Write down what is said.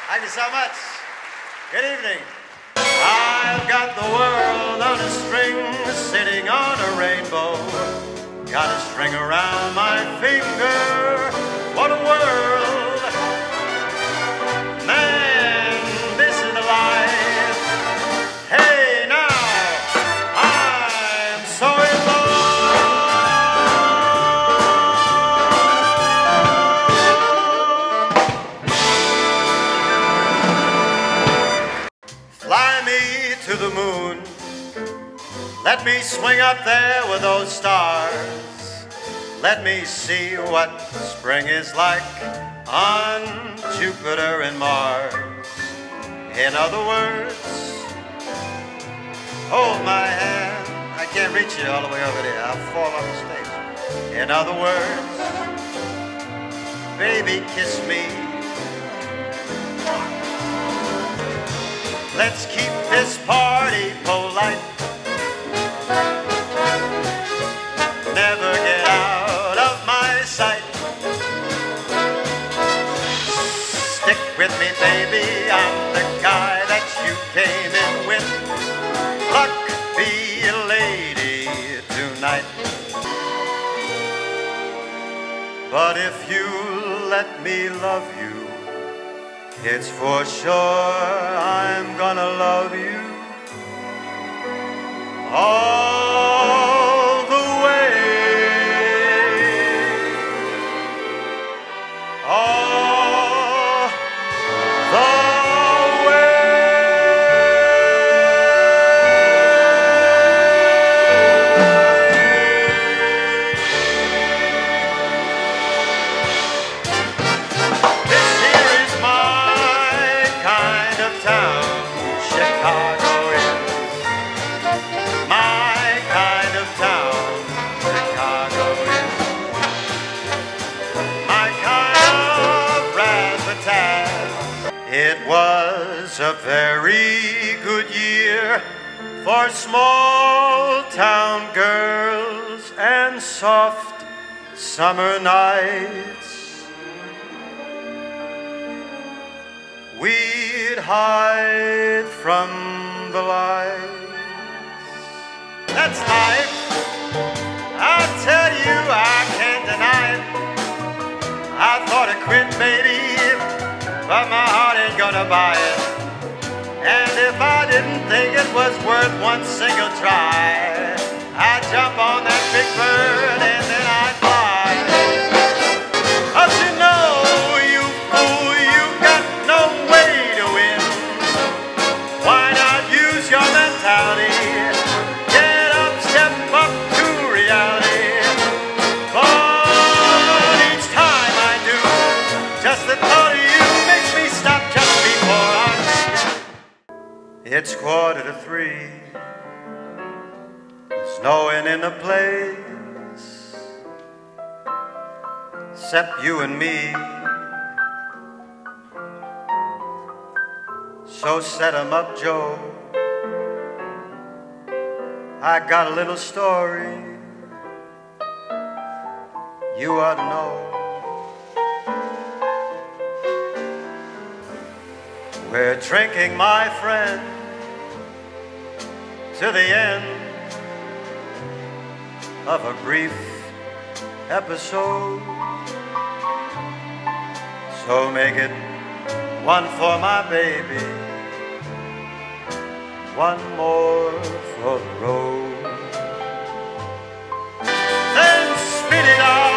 Thank you so much. Good evening. I've got the world on a string, sitting on a rainbow. Got a string around my finger. What a world. Man, this is the life. Hey, now, I'm so in love. Fly me to the moon. Let me swing up there with those stars. Let me see what spring is like on Jupiter and Mars. In other words, hold my hand. I can't reach you all the way over there. I'll fall off the stage. In other words, baby, kiss me. Let's keep this party polite. Never get out of my sight. Stick with me, baby, I'm the guy that you came in with. Luck be a lady tonight. But if you let me love you, it's for sure I'm gonna love you all the way. All the way. This here is my kind of town. Chicago is my kind of town. Chicago is my kind of razzmatazz. It was a very good year for small town girls and soft summer nights. We'd hide from the lights. That's life. I tell you, I can't deny it. I thought I'd quit, baby, but my heart ain't gonna buy it. And if I didn't think it was worth one single try, I'd jump on that big bird and then I'd fly. But you know, you fool, you got no way to win. Why not use your mentality? Get up, step up to reality. But each time I do, just the thought of you makes me stop just before I stop. It's 2:45, snowing in the place, except you and me. So set 'em up, Joe. I got a little story you ought to know. We're drinking, my friend, to the end of a brief episode. So make it one for my baby, one more for the road. Then spit it out.